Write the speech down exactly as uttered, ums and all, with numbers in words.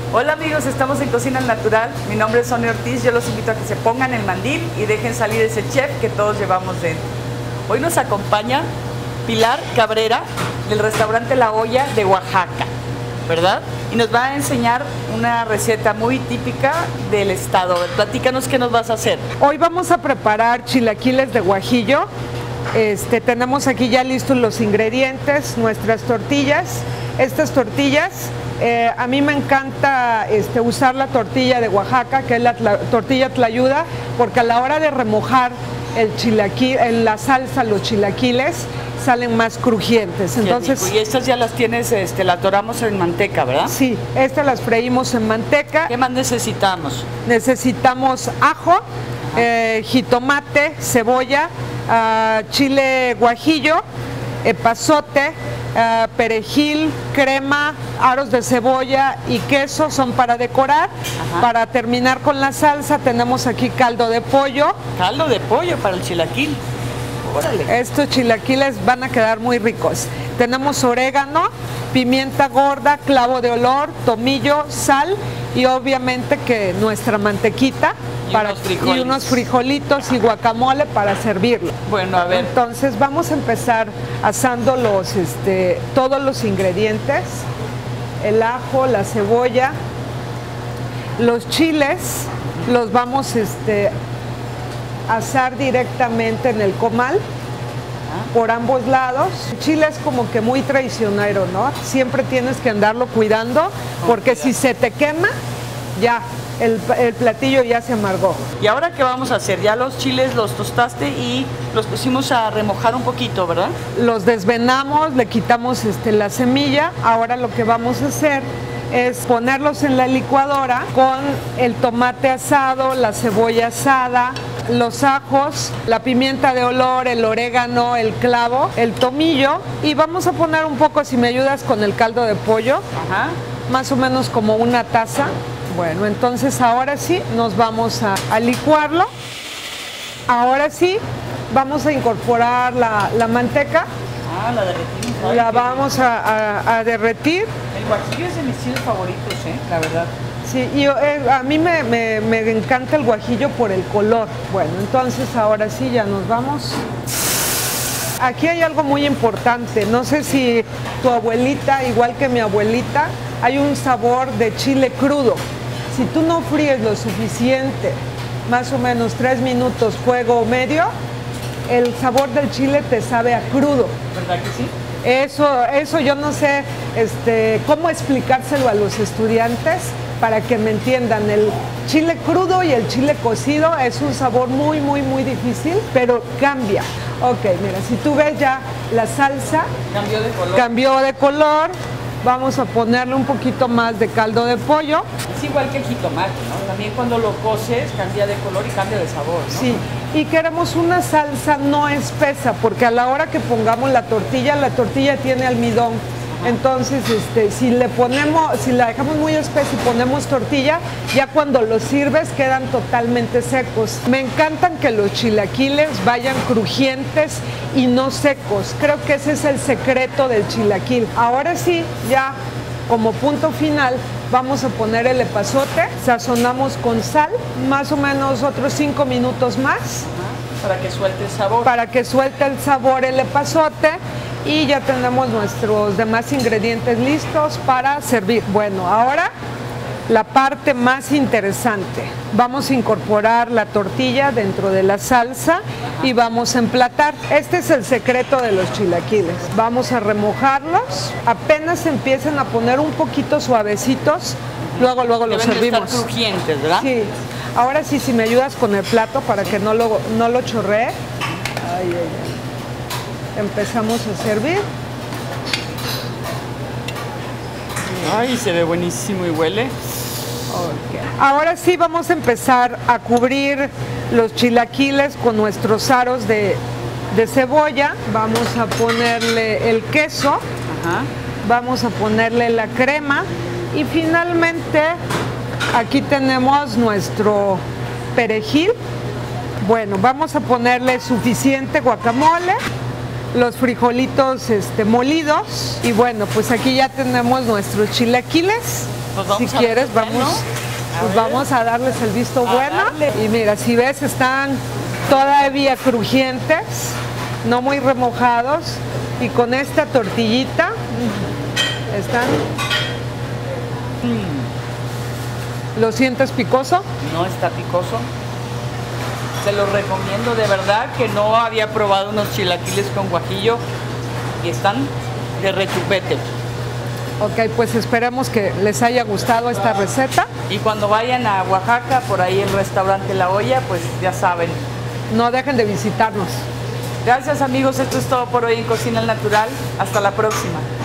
Hola amigos, estamos en Cocina al Natural. Mi nombre es Sonia Ortiz. Yo los invito a que se pongan el mandil y dejen salir ese chef que todos llevamos dentro. Hoy nos acompaña Pilar Cabrera del restaurante La Olla de Oaxaca, ¿verdad? Y nos va a enseñar una receta muy típica del estado. Platícanos qué nos vas a hacer. Hoy vamos a preparar chilaquiles de guajillo. Este, tenemos aquí ya listos los ingredientes, nuestras tortillas. Estas tortillas, eh, a mí me encanta este, usar la tortilla de Oaxaca, que es la, la tortilla tlayuda, porque a la hora de remojar el chilaquil, en la salsa, los chilaquiles, salen más crujientes. Entonces, y estas ya las tienes, este, las doramos en manteca, ¿verdad? Sí, estas las freímos en manteca. ¿Qué más necesitamos? Necesitamos ajo, eh, jitomate, cebolla, uh, chile guajillo, epazote, uh, perejil, crema, aros de cebolla y queso son para decorar. Ajá. Para terminar con la salsa tenemos aquí caldo de pollo. Caldo de pollo para el chilaquil. Órale. Estos chilaquiles van a quedar muy ricos. Tenemos orégano, pimienta gorda, clavo de olor, tomillo, sal y obviamente que nuestra mantequita y, para, unos, y unos frijolitos y guacamole para servirlo. Bueno, a ver. Entonces vamos a empezar asando los, este, todos los ingredientes. El ajo, la cebolla, los chiles, los vamos este, asar directamente en el comal por ambos lados. El chile es como que muy traicionero, ¿no? Siempre tienes que andarlo cuidando porque si se te quema, ya, el, el platillo ya se amargó. ¿Y ahora qué vamos a hacer? Ya los chiles los tostaste y los pusimos a remojar un poquito, ¿verdad? Los desvenamos, le quitamos este, la semilla. Ahora lo que vamos a hacer es ponerlos en la licuadora con el tomate asado, la cebolla asada, los ajos, la pimienta de olor, el orégano, el clavo, el tomillo y vamos a poner un poco, si me ayudas, con el caldo de pollo. Ajá. Más o menos como una taza. Bueno, entonces ahora sí nos vamos a, a licuarlo. Ahora sí vamos a incorporar la, la manteca. Ah, la derretimos. La vamos a, a, a derretir. El guajillo es de mis chiles favoritos, ¿eh? La verdad. Sí, y eh, a mí me, me, me encanta el guajillo por el color. Bueno, entonces ahora sí ya nos vamos. Aquí hay algo muy importante. No sé si tu abuelita, igual que mi abuelita, hay un sabor de chile crudo. Si tú no fríes lo suficiente, más o menos tres minutos, fuego medio, el sabor del chile te sabe a crudo. ¿Verdad que sí? Eso, eso yo no sé este, cómo explicárselo a los estudiantes para que me entiendan. El chile crudo y el chile cocido es un sabor muy, muy, muy difícil, pero cambia. Ok, mira, si tú ves ya la salsa cambió de color. Cambió de color. Vamos a ponerle un poquito más de caldo de pollo. Es igual que el jitomate, ¿no? También cuando lo coces cambia de color y cambia de sabor, ¿no? Sí, y queremos una salsa no espesa, porque a la hora que pongamos la tortilla, la tortilla tiene almidón. Ajá. Entonces, este, si le ponemos, si la dejamos muy espesa y ponemos tortilla, ya cuando los sirves quedan totalmente secos. Me encantan que los chilaquiles vayan crujientes y no secos. Creo que ese es el secreto del chilaquil. Ahora sí, ya como punto final, vamos a poner el epazote, sazonamos con sal, más o menos otros cinco minutos más. Ajá. Para que suelte el sabor. Para que suelte el sabor el epazote. Y ya tenemos nuestros demás ingredientes listos para servir. Bueno, ahora la parte más interesante. Vamos a incorporar la tortilla dentro de la salsa y vamos a emplatar. Este es el secreto de los chilaquiles. Vamos a remojarlos. Apenas empiezan a poner un poquito suavecitos, luego, luego los servimos. Deben de estar crujientes, ¿verdad? Sí. Ahora sí, si me ayudas con el plato para que no lo, no lo chorree. Ay, ay, ay. Empezamos a servir. Ay, se ve buenísimo y huele. Okay. Ahora sí vamos a empezar a cubrir los chilaquiles con nuestros aros de, de cebolla. Vamos a ponerle el queso. Ajá. Vamos a ponerle la crema. Y finalmente aquí tenemos nuestro perejil. Bueno, vamos a ponerle suficiente guacamole. los frijolitos este, molidos. Y bueno, pues aquí ya tenemos nuestros chilaquiles Pues vamos si a quieres, ver, vamos, ¿no? pues vamos a darles el visto A bueno. darle. Y mira, si ves, están todavía crujientes, no muy remojados. Y con esta tortillita, están... ¿Lo sientes picoso? No está picoso. Se los recomiendo de verdad, que no había probado unos chilaquiles con guajillo y están de rechupete. Ok, pues esperemos que les haya gustado esta receta. Y cuando vayan a Oaxaca, por ahí el restaurante La Olla, pues ya saben. No dejen de visitarnos. Gracias amigos, esto es todo por hoy en Cocina al Natural. Hasta la próxima.